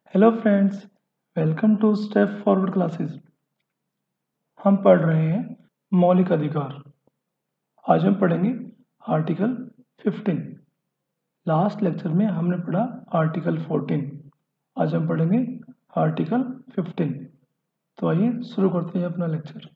Hello friends, welcome to step forward classes. हम पढ़ रहे हैं मौलिक अधिकार। आज हम पढ़ेंगे आर्टिकल 15। लास्ट लेक्चर में हमने पढ़ा आर्टिकल 14। आज हम पढ़ेंगे आर्टिकल 15। तो आइए शुरू करते हैं अपना लेक्चर।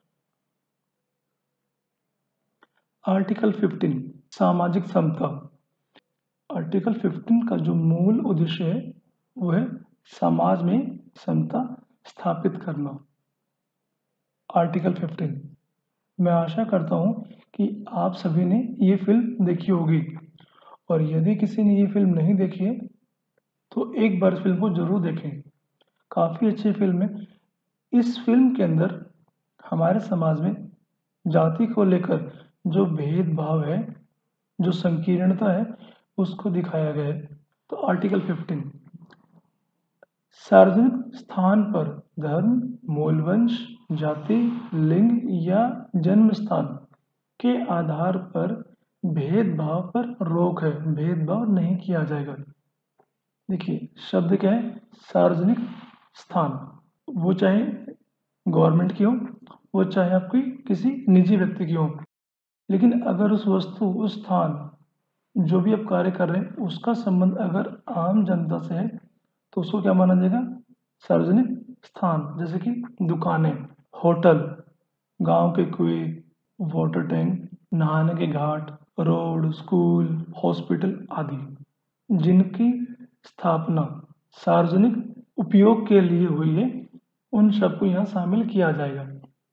आर्टिकल 15 सामाजिक समता। आर्टिकल 15 का जो मूल उद्देश्य है वो है समाज में समता स्थापित करना। आर्टिकल 15। मैं आशा करता हूँ कि आप सभी ने ये फिल्म देखी होगी, और यदि किसी ने ये फिल्म नहीं देखी है तो एक बार इस फिल्म को जरूर देखें। काफ़ी अच्छी फिल्म है। इस फिल्म के अंदर हमारे समाज में जाति को लेकर जो भेदभाव है, जो संकीर्णता है, उसको दिखाया गया है। तो आर्टिकल 15 सार्वजनिक स्थान पर धर्म, मूलवंश, जाति, लिंग या जन्म स्थान के आधार पर भेदभाव पर रोक है। भेदभाव नहीं किया जाएगा। देखिए शब्द क्या है, सार्वजनिक स्थान। वो चाहे गवर्नमेंट की हो, वो चाहे आपकी किसी निजी व्यक्ति की हो, लेकिन अगर उस वस्तु, उस स्थान, जो भी आप कार्य कर रहे हैं, उसका संबंध अगर आम जनता से है तो उसको क्या माना जाएगा, सार्वजनिक स्थान। जैसे कि दुकानें, होटल, गांव के कुएं, वाटर टैंक, नहाने के घाट, रोड, स्कूल, हॉस्पिटल आदि, जिनकी स्थापना सार्वजनिक उपयोग के लिए हुई है, उन सबको यहाँ शामिल किया जाएगा।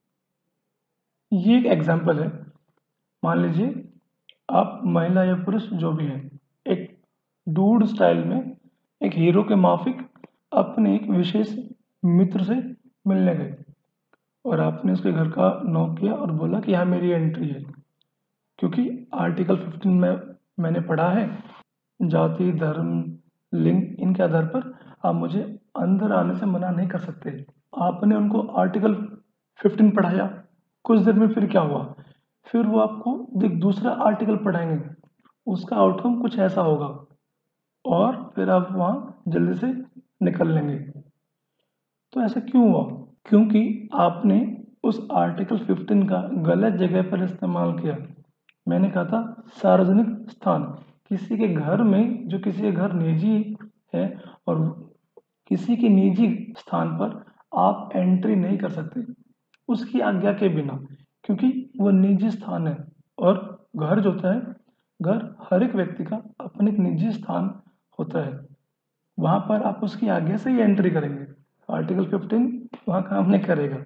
ये एक एग्जाम्पल है। मान लीजिए आप महिला या पुरुष जो भी हैं, एक डूड स्टाइल में एक हीरो के माफिक अपने एक विशेष मित्र से मिलने गए, और आपने उसके घर का नॉक किया और बोला कि यहाँ मेरी एंट्री है। क्योंकि आर्टिकल 15 में मैंने पढ़ा है, जाति, धर्म, लिंग, इनके आधार पर आप मुझे अंदर आने से मना नहीं कर सकते। आपने उनको आर्टिकल 15 पढ़ाया, कुछ देर में फिर क्या हुआ, फिर वो आपको दूसरा आर्टिकल पढ़ाएंगे, उसका आउटकम कुछ ऐसा होगा, और फिर आप वहाँ जल्दी से निकल लेंगे। तो ऐसा क्यों हुआ? क्योंकि आपने उस आर्टिकल 15 का गलत जगह पर इस्तेमाल किया। मैंने कहा था सार्वजनिक स्थान, किसी के घर में, जो किसी के घर निजी है, और किसी के निजी स्थान पर आप एंट्री नहीं कर सकते उसकी आज्ञा के बिना, क्योंकि वो निजी स्थान है। और घर जो होता है, घर हर एक व्यक्ति का अपना एक निजी स्थान होता है, वहां पर आप उसकी आज्ञा से ही एंट्री करेंगे। आर्टिकल 15 वहां काम नहीं करेगा।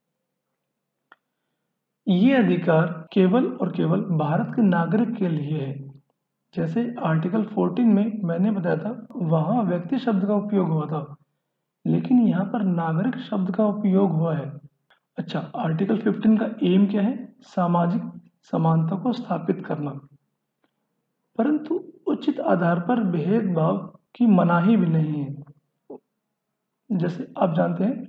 ये अधिकार केवल और केवल भारत के नागरिक के लिए है। जैसे आर्टिकल 14 में मैंने बताया था, वहां व्यक्ति शब्द का उपयोग हुआ था, लेकिन यहाँ पर नागरिक शब्द का उपयोग हुआ है। अच्छा, आर्टिकल 15 का एम क्या है? सामाजिक समानता को स्थापित करना, परंतु उचित आधार पर भेदभाव की मनाही भी नहीं है। जैसे आप जानते हैं,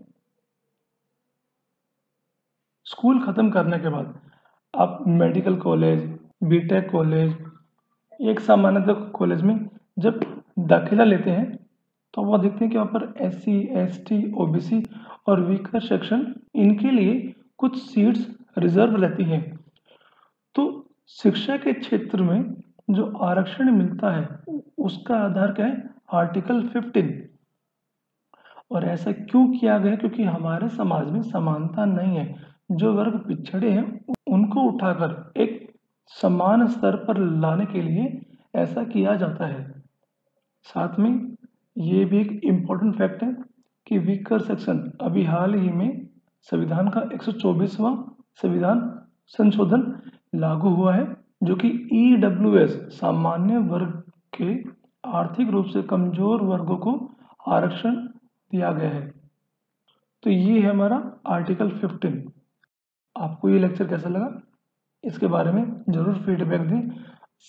स्कूल खत्म करने के बाद आप मेडिकल कॉलेज, बीटेक कॉलेज, एक सामान्यतः कॉलेज में जब दाखिला लेते हैं तो वह देखते हैं कि वहाँ पर SC, ST, OBC और वीकर सेक्शन, इनके लिए कुछ सीट्स रिजर्व रहती हैं। तो शिक्षा के क्षेत्र में जो आरक्षण मिलता है उसका आधार क्या है? आर्टिकल 15। और ऐसा क्यों किया गया? क्योंकि हमारे समाज में समानता नहीं है। जो वर्ग पिछड़े हैं उनको उठाकर एक समान स्तर पर लाने के लिए ऐसा किया जाता है। साथ में ये भी एक इम्पोर्टेंट फैक्ट है कि वीकर सेक्शन अभी हाल ही में संविधान का 124वां संविधान संशोधन लागू हुआ है, जो कि EWS सामान्य वर्ग के आर्थिक रूप से कमजोर वर्गों को आरक्षण दिया गया है। तो ये है हमारा आर्टिकल 15। आपको ये लेक्चर कैसा लगा? इसके बारे में जरूर फीडबैक दें।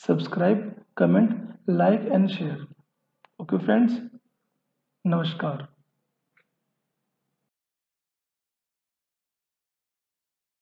Subscribe, comment, like and share. Okay friends, नमस्कार।